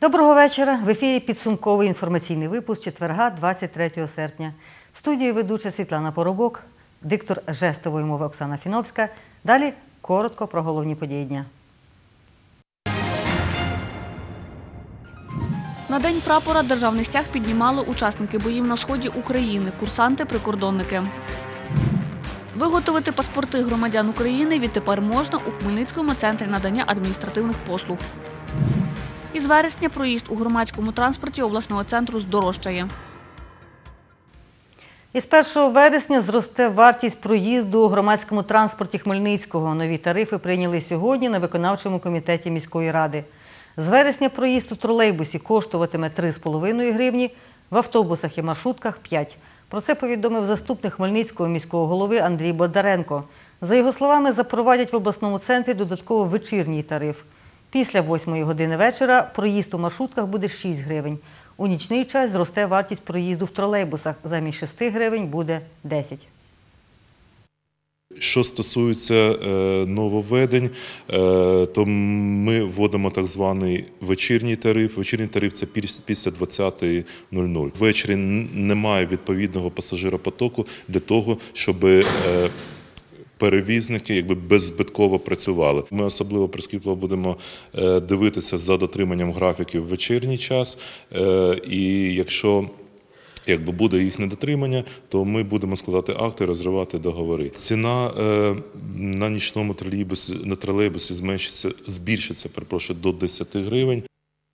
Доброго вечора. В ефірі підсумковий інформаційний випуск четверга, 23 серпня. В студії ведуча Світлана Поробок, диктор жестової мови Оксана Фіновська. Далі коротко про головні події дня. На День прапора державний стяг піднімали учасники боїв на сході України, курсанти-прикордонники. Виготовити паспорти громадян України відтепер можна у Хмельницькому центрі надання адміністративних послуг. Із вересня проїзд у громадському транспорті обласного центру здорожчає. Із 1 вересня зросте вартість проїзду у громадському транспорті Хмельницького. Нові тарифи прийняли сьогодні на виконавчому комітеті міської ради. З вересня проїзд у тролейбусі коштуватиме 3,5 гривні, в автобусах і маршрутках – 5. Про це повідомив заступник Хмельницького міського голови Андрій Бондаренко. За його словами, запровадять в обласному центрі додатково вечірній тариф. Після 8 години вечора проїзд у маршрутках буде 6 гривень. У нічний час зросте вартість проїзду в тролейбусах. Замість 6 гривень буде 10. Що стосується нововведень, то ми вводимо так званий вечірній тариф. Вечірній тариф – це після 20:00. Ввечері немає відповідного пасажиропотоку для того, щоб перевізники беззбитково працювали. Ми особливо прискіпливо будемо дивитися за дотриманням графіків в вечірній час. І якщо буде їх недотримання, то ми будемо складати акти, розривати договори. Ціна на нічному тролейбусі збільшиться до 10 гривень.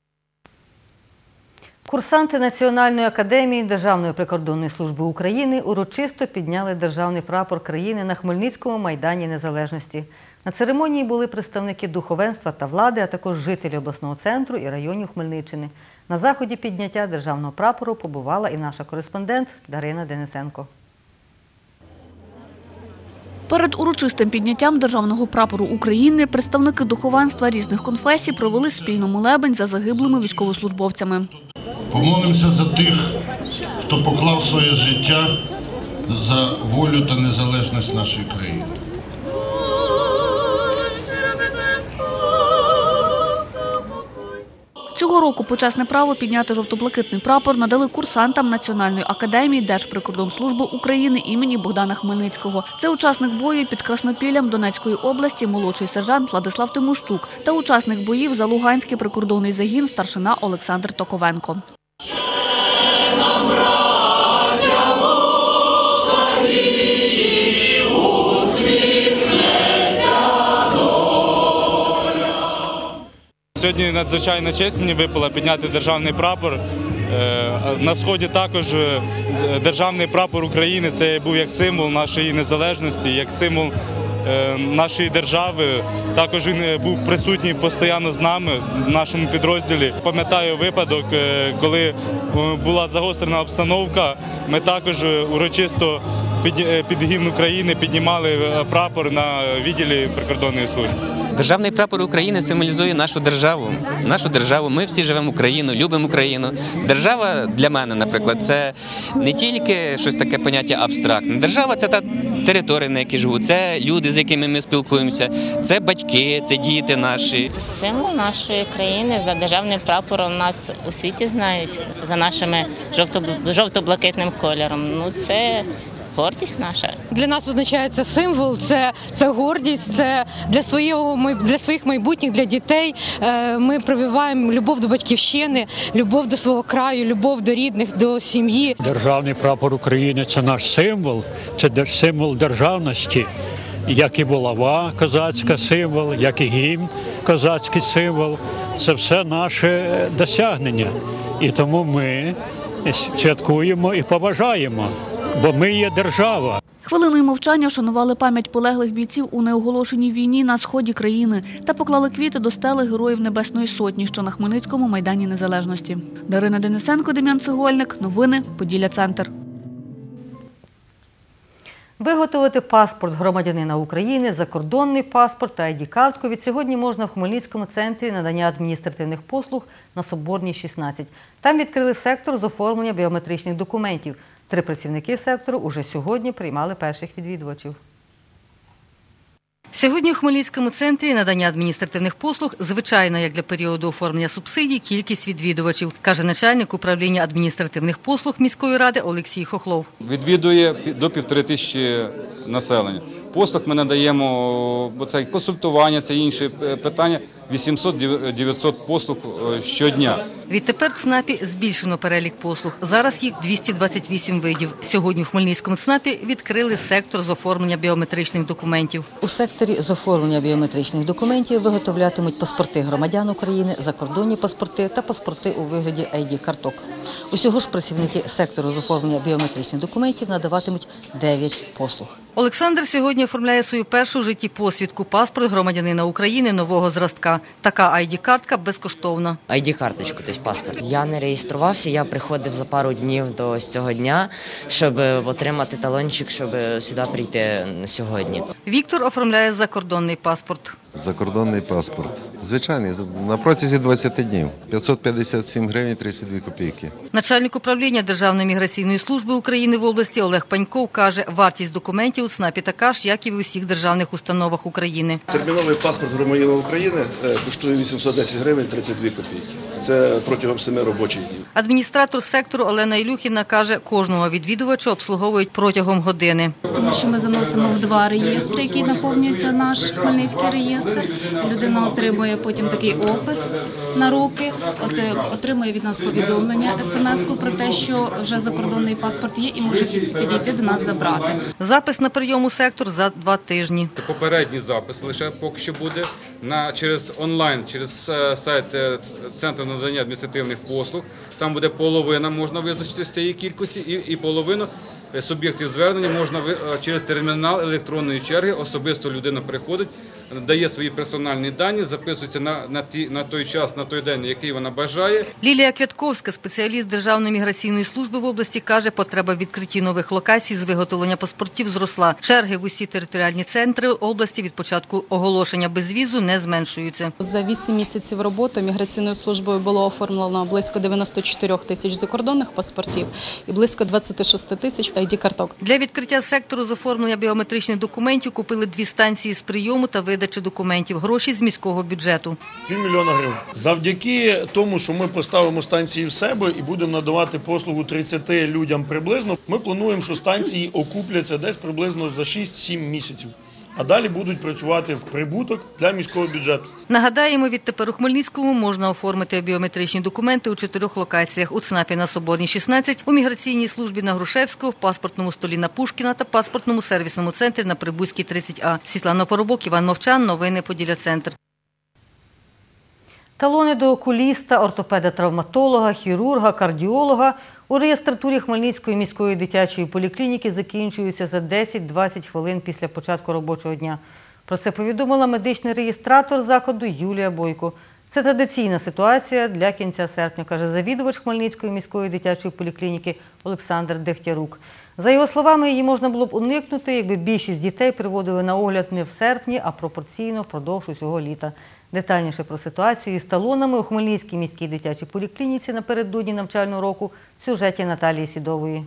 Курсанти Національної академії Державної прикордонної служби України урочисто підняли державний прапор країни на Хмельницькому майдані Незалежності. На церемонії були представники духовенства та влади, а також жителі обласного центру і районів Хмельниччини. На заході підняття державного прапору побувала і наша кореспондент Дарина Денисенко. Перед урочистим підняттям державного прапору України представники духовенства різних конфесій провели спільну молебень за загиблими військовослужбовцями. Помолимося за тих, хто поклав своє життя за волю та незалежність нашої країни. Цього року почесне право підняти жовто-блакитний прапор надали курсантам Національної академії Держприкордонслужби України імені Богдана Хмельницького. Це учасник бою під Краснопіллям Донецької області, молодший сержант Владислав Тимощук та учасник боїв за Луганський прикордонний загін старшина Олександр Токовенко. Сьогодні надзвичайна честь мені випала підняти державний прапор. На Сході також державний прапор України – це був як символ нашої незалежності, як символ нашої держави. Також він був присутній постійно з нами в нашому підрозділі. Пам'ятаю випадок, коли була загострена обстановка, ми також урочисто під гімн України піднімали прапор на відділі прикордонної служби. Державний прапор України символізує нашу державу. Нашу державу. Ми всі живемо Україну, любимо Україну. Держава для мене, наприклад, це не тільки щось таке поняття абстрактне. Держава – це та територія, на якій живуть, це люди, з якими ми спілкуємося, це батьки, це діти наші. Це символ нашої країни. За державним прапором нас у світі знають, за нашим жовто-блакитним кольором. Це гордість наша. Для нас означає це символ, це гордість, це для своїх майбутніх, для дітей. Ми прививаємо любов до батьківщини, любов до свого краю, любов до рідних, до сім'ї. Державний прапор України – це наш символ, це символ державності. Як і булава козацька символ, як і гімн козацький символ. Це все наше досягнення. І тому ми святкуємо і поважаємо, бо ми є держава. Хвилиною мовчання вшанували пам'ять полеглих бійців у неоголошеній війні на сході країни та поклали квіти до стели Героїв Небесної Сотні, що на Хмельницькому майдані Незалежності. Дарина Денисенко, Дем'ян Цегольник. Новини. Поділля-Центр. Виготовити паспорт громадянина України, закордонний паспорт та ID-картку відсьогодні можна в Хмельницькому центрі надання адміністративних послуг на Соборній, 16. Там відкрили сектор з оформлення біометричних документів. 3 працівники сектору уже сьогодні приймали перших відвідувачів. Сьогодні у Хмельницькому центрі надання адміністративних послуг звичайна, як для періоду оформлення субсидій, кількість відвідувачів, каже начальник управління адміністративних послуг міської ради Олексій Хохлов. Відвідує до 1500 населення. Послуг ми надаємо, бо це консультування, це інші питання, 800-900 послуг щодня. Відтепер в ЦНАПі збільшено перелік послуг. Зараз їх 228 видів. Сьогодні в Хмельницькому ЦНАПі відкрили сектор з оформлення біометричних документів. У секторі з оформлення біометричних документів виготовлятимуть паспорти громадян України, закордонні паспорти та паспорти у вигляді ID-карток. Усього ж працівники сектору з оформлення біометричних документів надаватимуть 9 послуг. Олександр сьогодні оформляє свою першу в житті посвідку – паспорт громадянина України нового зразка. Така ID-картка безкоштовна. ID-карточку, тобто паспорт. Я не реєструвався, я приходив за пару днів до цього дня, щоб отримати талончик, щоб сюди прийти сьогодні. Віктор оформляє закордонний паспорт. Закордонний паспорт. Звичайний, на протязі 20 днів. 557 гривень 32 копійки. Начальник управління Державної міграційної служби України в області Олег Паньков каже, вартість документів у ЦНАПі така ж, як і в усіх державних установах України. Терміновий паспорт громадянина України коштує 810 гривень 32 копійки. Це протягом 7 робочих днів. Адміністратор сектору Олена Ілюхіна каже, кожного відвідувача обслуговують протягом години. Тому що ми заносимо в 2 реєстри, який наповнюється наш Хмельницький реєстр. Людина отримує потім такий опис на руки, отримує від нас повідомлення, смс-ку про те, що вже закордонний паспорт є і може підійти до нас забрати. Запис на прийом у сектор за 2 тижні. Попередній запис лише поки що буде через онлайн, через сайт Центру надання адміністративних послуг. Там буде половина, можна визначити з цієї кількості, і половину суб'єктів звернення можна через термінал електронної черги. Особисто людина приходить, дає свої персональні дані, записується на той час, на той день, який вона бажає. Лілія Квятковська, спеціаліст Державної міграційної служби в області, каже, потреба в відкритті нових локацій з виготовлення паспортів зросла. Черги в усі територіальні центри області від початку оголошення безвізу не зменшуються. За 8 місяців роботи міграційною службою було оформлено близько 94 тисяч закордонних паспортів і близько 26 тисяч ID-карток. Для відкриття сектору з оформлення біометричних документів купили 2 станції з прийому та видачі документів. Гроші з міського бюджету. 500 000 гривень. Завдяки тому, що ми поставимо станції в себе і будемо надавати послугу 30 людям приблизно, ми плануємо, що станції окупляться десь приблизно за 6-7 місяців. А далі будуть працювати в прибуток для міського бюджету. Нагадаємо, відтепер у Хмельницькому можна оформити біометричні документи у 4 локаціях. У ЦНАПі на Соборній 16, у міграційній службі на Грушевського, в паспортному столі на Пушкіна та паспортному сервісному центрі на Прибузькій 30А. Світлана Поробок, Іван Мовчан. Новини Поділля-Центр. Талони до окуліста, ортопеда-травматолога, хірурга, кардіолога у реєстратурі Хмельницької міської дитячої поліклініки закінчуються за 10-20 хвилин після початку робочого дня. Про це повідомила медичний реєстратор закладу Юлія Бойко. Це традиційна ситуація для кінця серпня, каже завідувач Хмельницької міської дитячої поліклініки Олександр Дегтярук. За його словами, її можна було б уникнути, якби більшість дітей приводили на огляд не в серпні, а пропорційно впродовж усього літа. Детальніше про ситуацію із талонами у Хмельницькій міській дитячій поліклініці напередодні навчального року в сюжеті Наталії Сідової.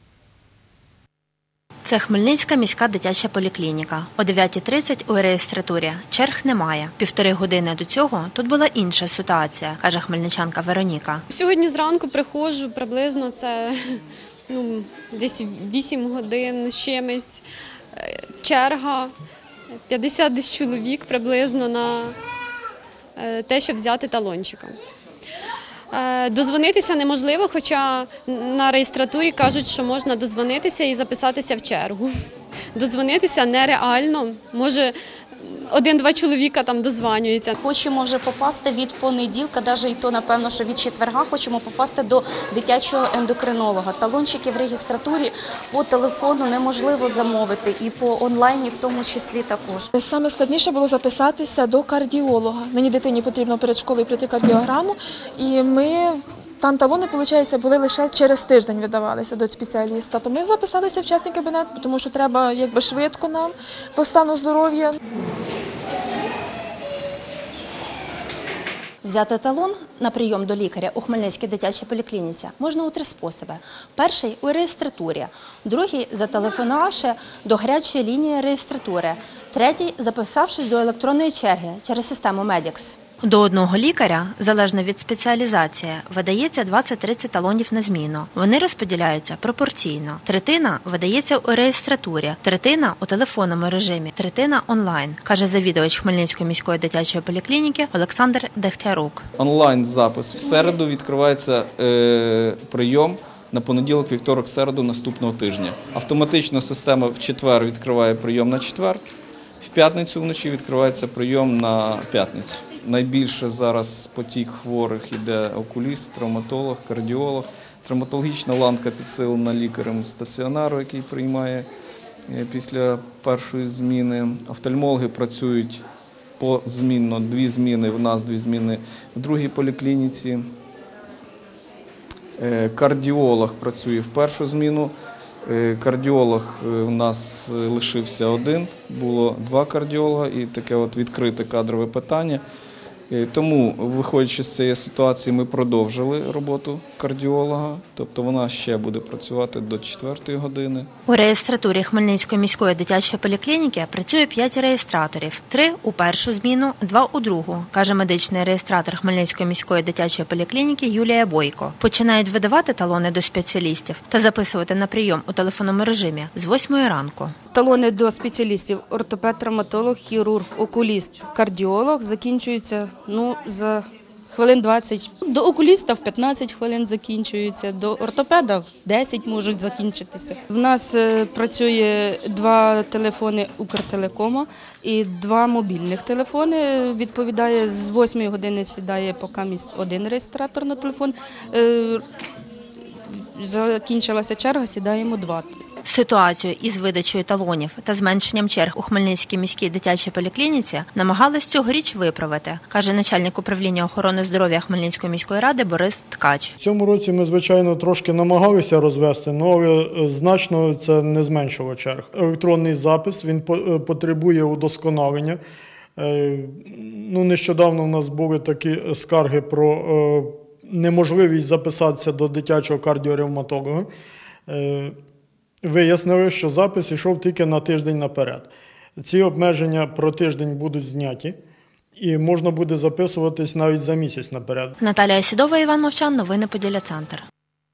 Це Хмельницька міська дитяча поліклініка. О 9:30 у реєстратурі. Черг немає. 1,5 години до цього тут була інша ситуація, каже хмельничанка Вероніка. Сьогодні зранку приходжу, приблизно це десь 8 годин з чимось. Черга, 50 десь чоловік приблизно на те, щоб взяти талончика. Дозвонитися неможливо, хоча на реєстратурі кажуть, що можна дозвонитися і записатися в чергу. Дозвонитися нереально, може 1-2 чоловіка там дозванюються. Хочемо вже попасти від понеділка, навіть і то, напевно, що від четверга хочемо попасти до дитячого ендокринолога. Талончики в реєстратурі по телефону неможливо замовити і по онлайні в тому числі також. Саме складніше було записатися до кардіолога. Мені дитині потрібно перед школою пройти кардіограму, і там талони, виходить, були лише через тиждень видавалися до спеціаліста. То ми записалися в частний кабінет, тому що треба швидко нам по стану здоров'я. Взяти талон на прийом до лікаря у Хмельницькій дитячій поліклініці можна у 3 способи. Перший – у реєстратурі, другий – зателефонувавши до гарячої лінії реєстратури, третій – записавшись до електронної черги через систему Медікс. До одного лікаря, залежно від спеціалізації, видається 20-30 талонів на зміну. Вони розподіляються пропорційно. Третина видається у реєстратурі, третина у телефонному режимі, третина онлайн, каже завідувач Хмельницької міської дитячої поліклініки Олександр Дегтярук. Онлайн-запис. В середу відкривається прийом на понеділок, вівторок, середу наступного тижня. Автоматично система в четвер відкриває прийом на четвер, в п'ятницю вночі відкривається прийом на п'ятницю. Найбільше зараз потік хворих йде окуліст, травматолог, кардіолог. Травматологічна ланка підсилена лікарем стаціонару, який приймає після першої зміни. Офтальмологи працюють позмінно, 2 зміни в нас, 2 зміни в другій поліклініці. Кардіолог працює в першу зміну. Кардіолог у нас лишився 1, було 2 кардіолога і таке от відкрите кадрове питання. Тому, виходячи з цієї ситуації, ми продовжили роботу кардіолога, тобто вона ще буде працювати до 4 години. У реєстратурі Хмельницької міської дитячої поліклініки працює 5 реєстраторів, 3 у першу зміну, 2 у другу, каже медичний реєстратор Хмельницької міської дитячої поліклініки Юлія Бойко. Починають видавати талони до спеціалістів та записувати на прийом у телефонному режимі з 8 ранку. Талони до спеціалістів – ортопед, травматолог, хірург, окуліст, кардіолог – закінчуються за хвилин 20. До окуліста в 15 хвилин закінчуються, до ортопеда в 10 можуть закінчитися. В нас працює 2 телефони Укртелекома і 2 мобільних телефони. Відповідає, з 8 години сідає поки 1 реєстратор на телефон. Закінчилася черга, сідаємо 2. Ситуацію із видачею талонів та зменшенням черг у Хмельницькій міській дитячій поліклініці намагались цьогоріч виправити, каже начальник управління охорони здоров'я Хмельницької міської ради Борис Ткач. В цьому році ми, звичайно, трошки намагалися розвести, але значно це не зменшило черг. Електронний запис, він потребує удосконалення. Нещодавно у нас були такі скарги про неможливість записатися до дитячого кардіоревматолога. Вияснили, що запис йшов тільки на тиждень наперед. Ці обмеження про тиждень будуть зняті і можна буде записуватись навіть за місяць наперед. Наталія Сідова, Іван Мовчан, новини Поділля-Центр.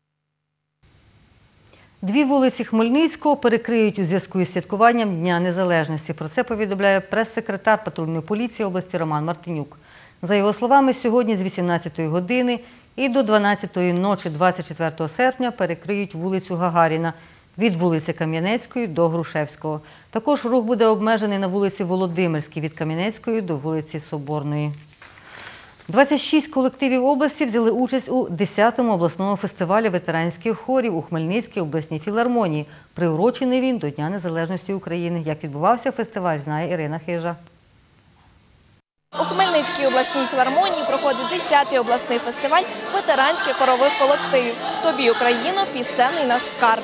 2 вулиці Хмельницького перекриють у зв'язку із святкуванням Дня Незалежності. Про це повідомляє прес-секретар патрульної поліції області Роман Мартинюк. За його словами, сьогодні з 18 години і до 12-ї ночі 24 серпня перекриють вулицю Гагаріна від вулиці Кам'янецької до Грушевського. Також рух буде обмежений на вулиці Володимирській від Кам'янецької до вулиці Соборної. 26 колективів області взяли участь у 10-му обласному фестивалі ветеранських хорів у Хмельницькій обласній філармонії. Приурочений він до Дня Незалежності України. Як відбувався фестиваль, знає Ірина Хижа. У Хмельницькій обласній філармонії проходить 10-й обласний фестиваль ветеранських хорових колективів «Тобі, Україно, пісенний наш скарб».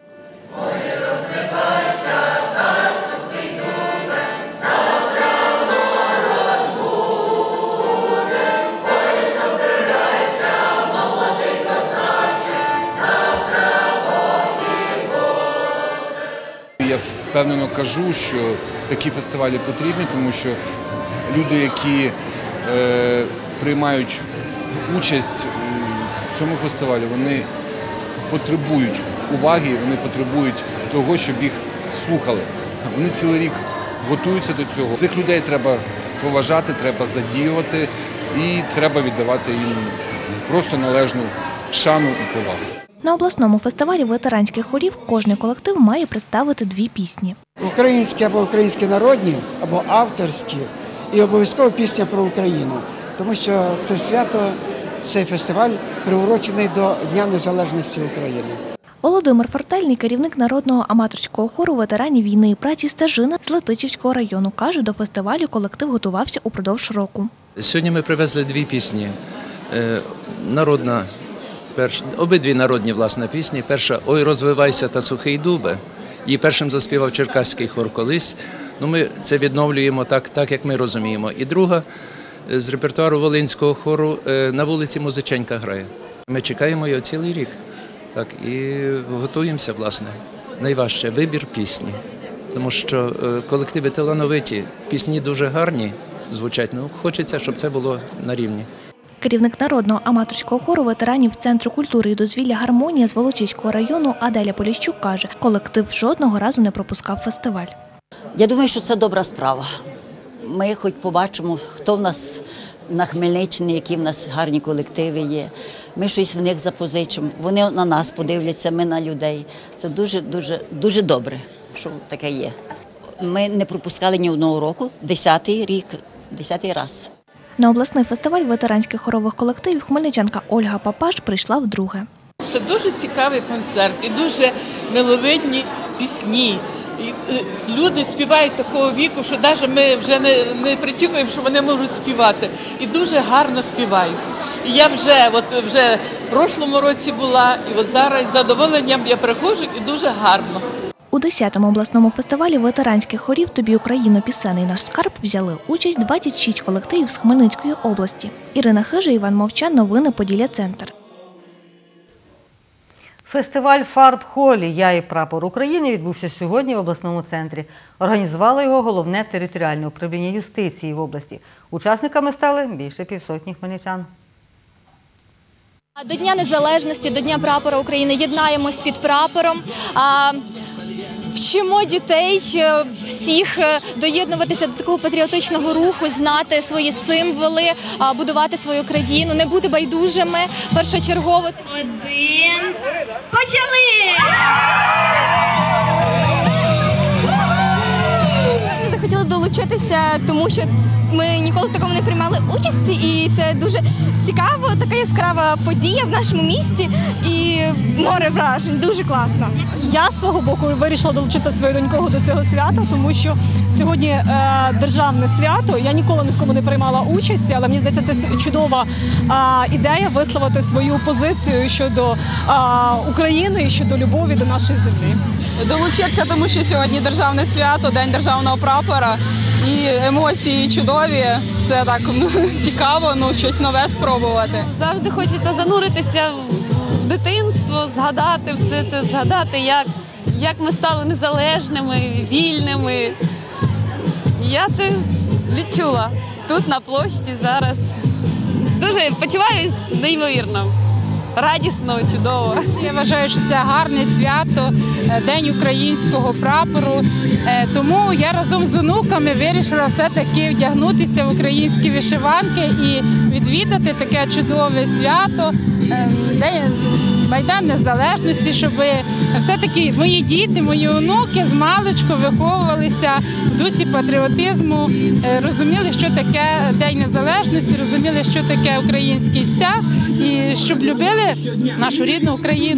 Я впевнено кажу, що такі фестивалі потрібні, тому що люди, які приймають участь у цьому фестивалі, вони потребують уваги, вони потребують того, щоб їх слухали. Вони цілий рік готуються до цього. Цих людей треба поважати, треба задіювати і треба віддавати їм просто належну шану і повагу. На обласному фестивалі ветеранських хорів кожний колектив має представити 2 пісні. Українські або українські народні, або авторські і обов'язково пісня про Україну. Тому що це свято, цей фестиваль приурочений до Дня Незалежності України. Володимир Фортельний, керівник народного аматорського хору ветеранів війни і праці «Стежина» з Летичівського району, каже, до фестивалю колектив готувався упродовж року. Сьогодні ми привезли 2 пісні. Обидві народні, власне, пісні. Перша «Ой, розвивайся та сухий дубе». Її першим заспівав черкаський хор колись. Ми це відновлюємо так, як ми розуміємо. І друга з репертуару Волинського хору на вулиці Музиченька грає. Ми чекаємо його цілий рік. Так, і готуємося, власне. Найважче – вибір пісні. Тому що колективи талановиті, пісні дуже гарні звучать, але хочеться, щоб це було на рівні. Керівник народного аматорського хору ветеранів Центру культури і дозвілля «Гармонія» з Волочиського району Аделя Поліщук каже, колектив жодного разу не пропускав фестиваль. Я думаю, що це добра справа. Ми хоч побачимо, хто в нас на Хмельниччині, які в нас гарні колективи є. Ми щось в них запозичимо, вони на нас подивляться, ми на людей. Це дуже добре, що таке є. Ми не пропускали ні одного року, 10-й рік, 10-й раз. На обласний фестиваль ветеранських хорових колективів хмельничанка Ольга Папаш прийшла вдруге. Це дуже цікавий концерт і дуже миловидні пісні. І люди співають такого віку, що навіть ми вже не причікуємо, що вони можуть співати. І дуже гарно співають. І я вже в прошлому році була, і от зараз з задоволенням я приходжу, і дуже гарно. У 10-му обласному фестивалі ветеранських хорів «Тобі, Україно, пісенний наш скарб» взяли участь 26 колективів з Хмельницької області. Ірина Хижа, Іван Мовчан, новини Поділля-Центр. Фестиваль фарб Холі «Я і прапор України» відбувся сьогодні в обласному центрі. Організувало його головне територіальне управління юстиції в області. Учасниками стали більше півсотні хмельничан. До Дня Незалежності, до Дня прапора України єднаємось під прапором. Вчимо дітей всіх доєднуватися до такого патріотичного руху, знати свої символи, будувати свою країну, не бути байдужими першочергово. Один. Почали! Ми захотіли долучитися, тому що ми ніколи в такому не приймали участі, і це дуже цікаво, така яскрава подія в нашому місті і море вражень, дуже класно. Я з свого боку вирішила долучитися своєю донькою до цього свята, тому що сьогодні державне свято, я ніколи ні в кому не приймала участі, але мені здається, це чудова ідея висловити свою позицію щодо України і щодо любові до нашої землі. Долучитися, тому що сьогодні державне свято, День державного прапора. І емоції чудові, це так цікаво, щось нове спробувати. Завжди хочеться зануритися в дитинство, згадати все це, згадати, як ми стали незалежними, вільними. Я це відчула тут, на площі, зараз. Дуже почуваюсь неймовірно. Радісно, чудово. Я вважаю, що це гарне свято, День українського прапору. Тому я разом з онуками вирішила все-таки вдягнутися в українські вишиванки і відвідати таке чудове свято, Майдан Незалежності, щоб все-таки мої діти, мої онуки з маличку виховувалися в дусі патріотизму, розуміли, що таке День Незалежності, розуміли, що таке український стяг, і щоб любили нашу рідну Україну.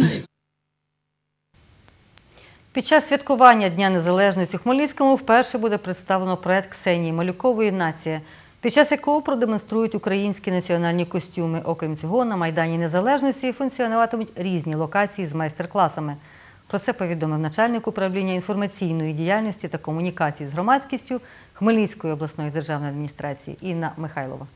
Під час святкування Дня Незалежності у Хмельницькому вперше буде представлено проект Ксенії Малюкової «Нація», під час якого продемонструють українські національні костюми. Окрім цього, на Майдані Незалежності функціонуватимуть різні локації з майстер-класами. Про це повідомив начальник управління інформаційної діяльності та комунікації з громадськістю Хмельницької обласної державної адміністрації Інна Михайлова.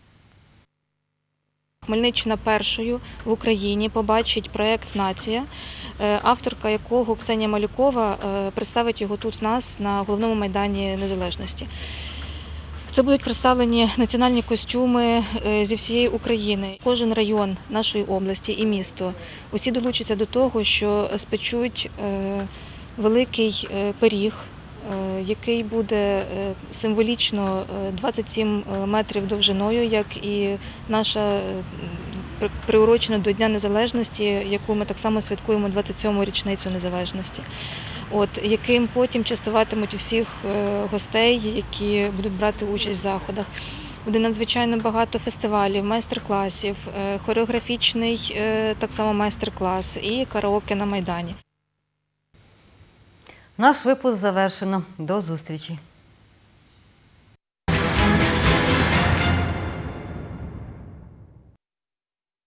Хмельниччина першою в Україні побачить проєкт «Нація», авторка якого Ксенія Малюкова представить його тут в нас на головному Майдані Незалежності. Це будуть представлені національні костюми зі всієї України. Кожен район нашої області і місто, усі долучаться до того, що спечуть великий пиріг, який буде символічно 27 метрів довжиною, як і наша приурочена до Дня Незалежності, яку ми так само святкуємо 27-му річницю Незалежності. Яким потім частуватимуть усіх гостей, які будуть брати участь в заходах. Буде надзвичайно багато фестивалів, майстер-класів, хореографічний так само майстер-клас і караоке на Майдані. Наш випуск завершено. До зустрічі!